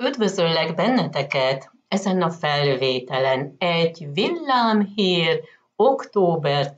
Üdvözöllek benneteket ezen a felvételen egy villámhír október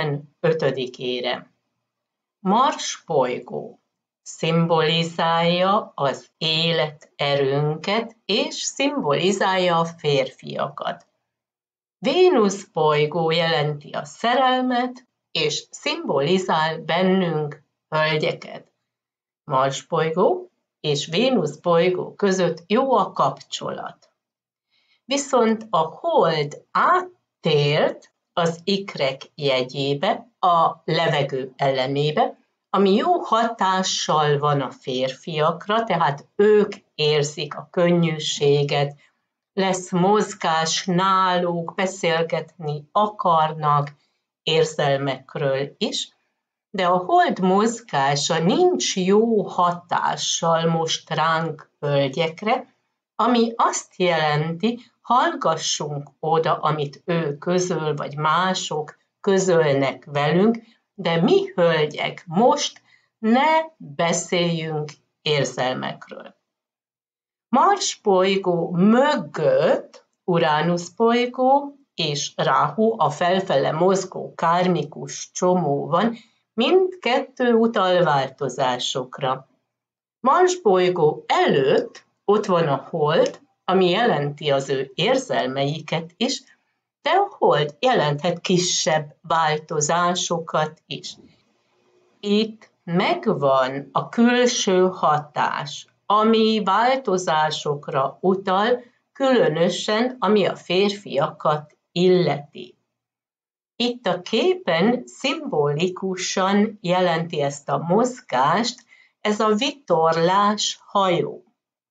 15-ére. Mars bolygó szimbolizálja az életerőnket és szimbolizálja a férfiakat. Vénusz bolygó jelenti a szerelmet és szimbolizál bennünk hölgyeket. Mars bolygó és Vénusz bolygó között jó a kapcsolat. Viszont a hold áttért az ikrek jegyébe, a levegő elemébe, ami jó hatással van a férfiakra, tehát ők érzik a könnyűséget, lesz mozgás náluk, beszélgetni akarnak érzelmekről is, de a hold mozgása nincs jó hatással most ránk hölgyekre, ami azt jelenti, hallgassunk oda, amit ő közöl, vagy mások közölnek velünk, de mi hölgyek most ne beszéljünk érzelmekről. Mars bolygó mögött Uránusz bolygó és Ráhu, a felfele mozgó kármikus csomó van, mindkettő utal változásokra. Mars bolygó előtt ott van a hold, ami jelenti az ő érzelmeiket is, de a hold jelenthet kisebb változásokat is. Itt megvan a külső hatás, ami változásokra utal, különösen ami a férfiakat illeti. Itt a képen szimbolikusan jelenti ezt a mozgást, ez a vitorlás hajó.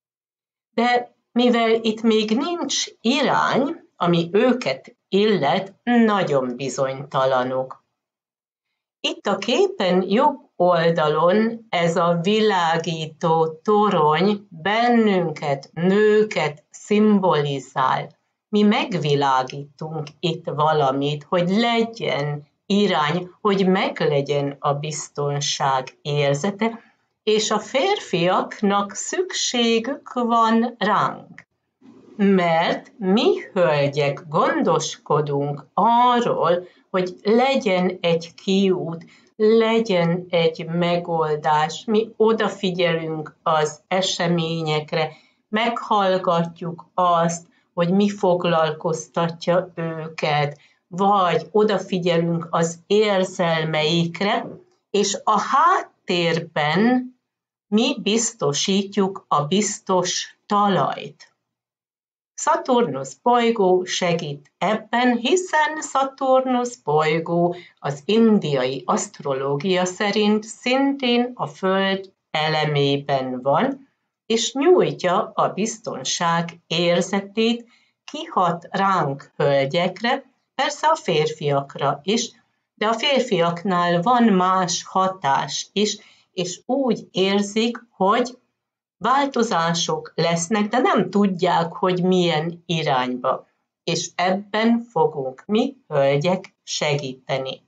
De mivel itt még nincs irány, ami őket illet, nagyon bizonytalanok. Itt a képen jobb oldalon ez a világító torony bennünket, nőket szimbolizál. Mi megvilágítunk itt valamit, hogy legyen irány, hogy meglegyen a biztonság érzete, és a férfiaknak szükségük van ránk. Mert mi hölgyek gondoskodunk arról, hogy legyen egy kiút, legyen egy megoldás, mi odafigyelünk az eseményekre, meghallgatjuk azt, hogy mi foglalkoztatja őket, vagy odafigyelünk az érzelmeikre, és a háttérben mi biztosítjuk a biztos talajt. Szaturnusz bolygó segít ebben, hiszen Szaturnusz bolygó az indiai asztrológia szerint szintén a Föld elemében van, és nyújtja a biztonság érzetét, kihat ránk hölgyekre, persze a férfiakra is, de a férfiaknál van más hatás is, és úgy érzik, hogy változások lesznek, de nem tudják, hogy milyen irányba. És ebben fogunk mi, hölgyek, segíteni.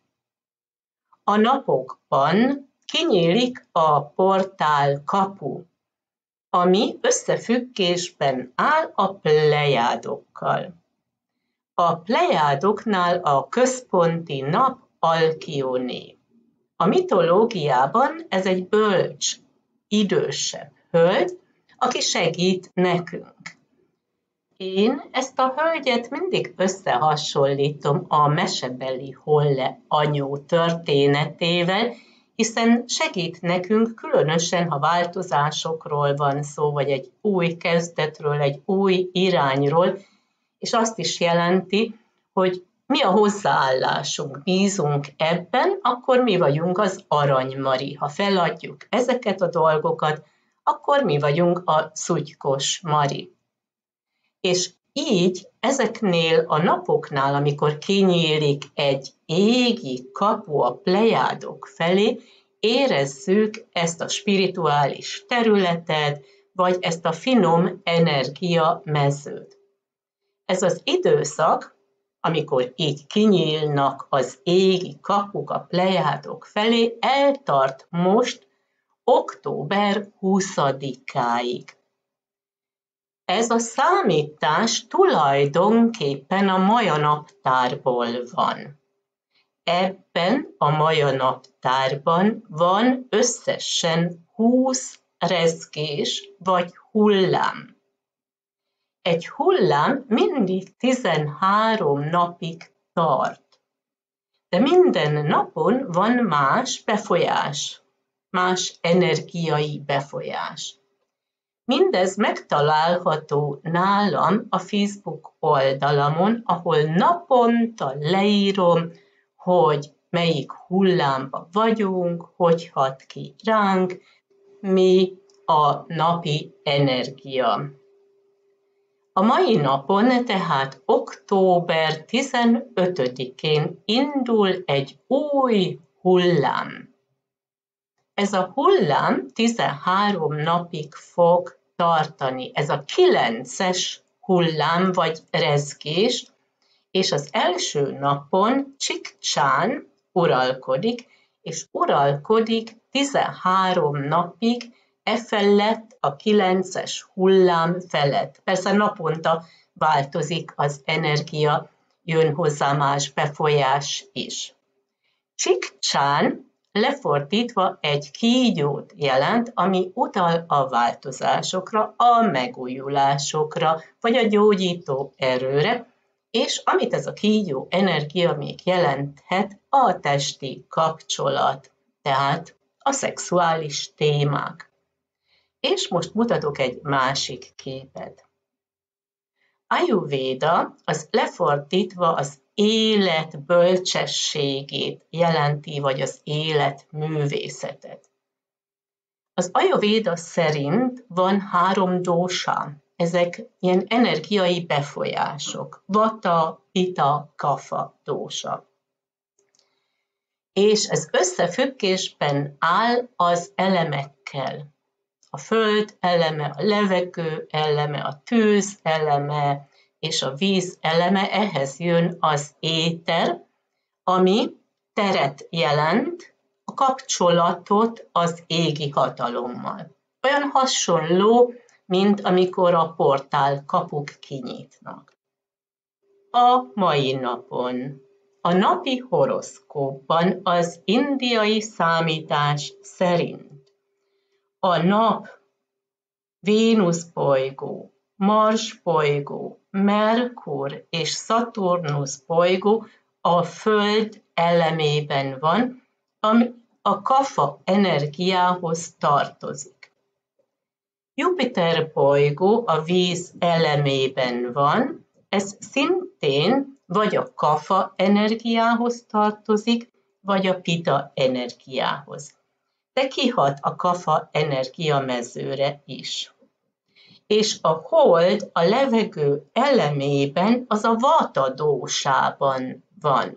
A napokban kinyílik a portál kapu, ami összefüggésben áll a plejádokkal. A plejádoknál a központi nap Alkione. A mitológiában ez egy bölcs, idősebb hölgy, aki segít nekünk. Én ezt a hölgyet mindig összehasonlítom a mesebeli Holle anyó történetével, hiszen segít nekünk, különösen ha változásokról van szó, vagy egy új kezdetről, egy új irányról, és azt is jelenti, hogy mi a hozzáállásunk, bízunk ebben, akkor mi vagyunk az aranymari. Ha feladjuk ezeket a dolgokat, akkor mi vagyunk a szutykos Mari. És így ezeknél a napoknál, amikor kinyílik egy égi kapu a plejádok felé, érezzük ezt a spirituális területet, vagy ezt a finom energia mezőt. Ez az időszak, amikor így kinyílnak az égi kapuk a plejádok felé, eltart most október 20-áig. Ez a számítás tulajdonképpen a maja naptárból van. Ebben a maja naptárban van összesen 20 rezgés vagy hullám. Egy hullám mindig 13 napig tart, de minden napon van más befolyás, más energiai befolyás. Mindez megtalálható nálam a Facebook oldalamon, ahol naponta leírom, hogy melyik hullámba vagyunk, hogy hat ki ránk, mi a napi energia. A mai napon, tehát október 15-én indul egy új hullám. Ez a hullám 13 napig fog tartani. Ez a 9-es hullám vagy rezgés, és az első napon Csik-csán uralkodik, és uralkodik 13 napig felett a 9-es hullám felett. Persze naponta változik az energia, jön hozzá más befolyás is. Csik-csán lefordítva egy kígyót jelent, ami utal a változásokra, a megújulásokra, vagy a gyógyító erőre, és amit ez a kígyó energia még jelenthet, a testi kapcsolat, tehát a szexuális témák. És most mutatok egy másik képet. Ayurvéda az lefordítva az élet bölcsességét jelenti, vagy az élet művészetet. Az Ayurvéda szerint van 3 dósa, ezek ilyen energiai befolyások, vata, pita, kapha dósa. És ez összefüggésben áll az elemekkel. A föld eleme, a levegő eleme, a tűz eleme és a víz eleme, ehhez jön az éter, ami teret jelent, a kapcsolatot az égi hatalommal. Olyan hasonló, mint amikor a portál kapuk kinyitnak. A mai napon a napi horoszkópban az indiai számítás szerint a nap, Vénusz bolygó, Mars bolygó, Merkur és Szaturnusz bolygó a Föld elemében van, ami a kapha energiához tartozik. Jupiter bolygó a víz elemében van, ez szintén vagy a kapha energiához tartozik, vagy a pita energiához. De kihat a kapha energiamezőre is. És a hold a levegő elemében, az a vata dósában van.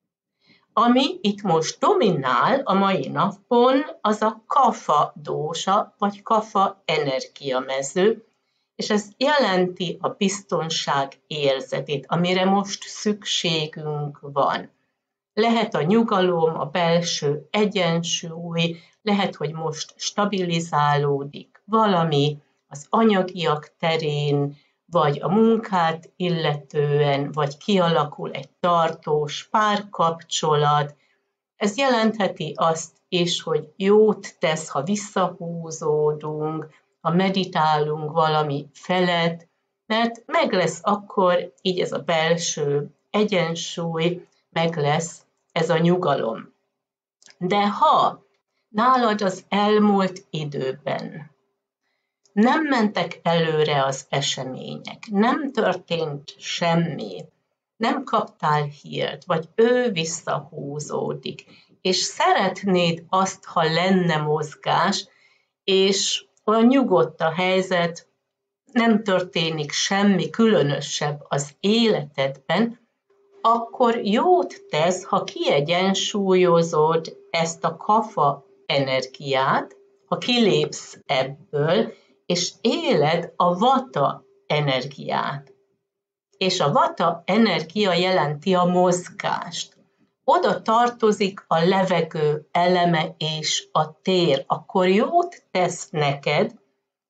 Ami itt most dominál a mai napon, az a kapha dósa, vagy kapha energiamező, és ez jelenti a biztonság érzetét, amire most szükségünk van. Lehet a nyugalom, a belső egyensúly, lehet, hogy most stabilizálódik valami az anyagiak terén, vagy a munkát illetően, vagy kialakul egy tartós párkapcsolat. Ez jelentheti azt is, hogy jót tesz, ha visszahúzódunk, ha meditálunk valami felett, mert meg lesz akkor így ez a belső egyensúly, meg lesz ez a nyugalom. De ha nálad az elmúlt időben nem mentek előre az események, nem történt semmi, nem kaptál hírt, vagy ő visszahúzódik, és szeretnéd azt, ha lenne mozgás, és olyan nyugodt a helyzet, nem történik semmi különösebb az életedben, akkor jót tesz, ha kiegyensúlyozod ezt a kapha energiát, ha kilépsz ebből, és éled a vata energiát. És a vata energia jelenti a mozgást. Oda tartozik a levegő eleme és a tér. Akkor jót tesz neked,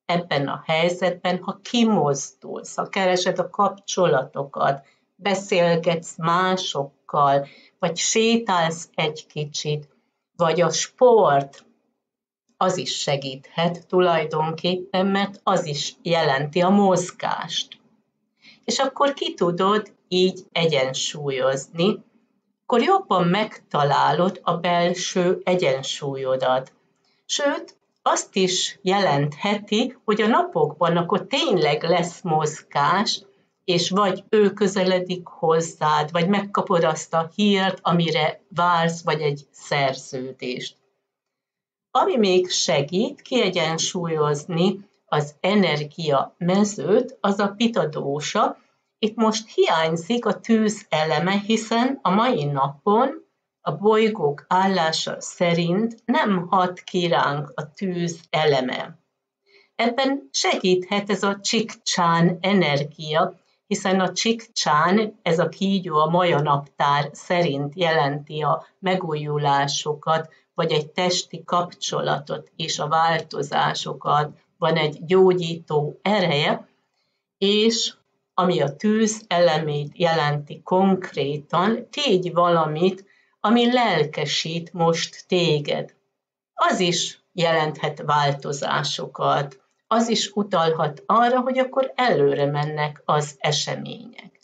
ebben a helyzetben, ha kimozdulsz, ha keresed a kapcsolatokat, beszélgetsz másokkal, vagy sétálsz egy kicsit, vagy a sport, az is segíthet tulajdonképpen, mert az is jelenti a mozgást. És akkor ki tudod így egyensúlyozni, akkor jobban megtalálod a belső egyensúlyodat. Sőt, azt is jelentheti, hogy a napokban akkor tényleg lesz mozgás, és vagy ő közeledik hozzád, vagy megkapod azt a hírt, amire vársz, vagy egy szerződést. Ami még segít kiegyensúlyozni az energia mezőt, az a Pitta dósa. Itt most hiányzik a tűz eleme, hiszen a mai napon a bolygók állása szerint nem hat ki ránk a tűz eleme. Ebben segíthet ez a Csik-csán energia, hiszen a Csik-csán, ez a kígyó a maja naptár szerint jelenti a megújulásokat, vagy egy testi kapcsolatot és a változásokat, van egy gyógyító ereje, és ami a tűz elemét jelenti konkrétan, tégy valamit, ami lelkesít most téged. Az is jelenthet változásokat, az is utalhat arra, hogy akkor előre mennek az események.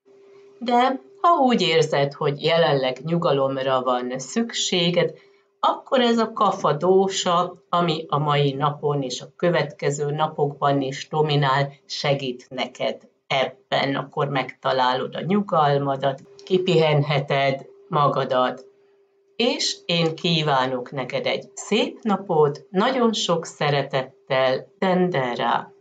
De ha úgy érzed, hogy jelenleg nyugalomra van szükséged, akkor ez a Kapha dósa, ami a mai napon és a következő napokban is dominál, segít neked ebben. Akkor megtalálod a nyugalmadat, kipihenheted magadat, és én kívánok neked egy szép napot, nagyon sok szeretettel, Dendera!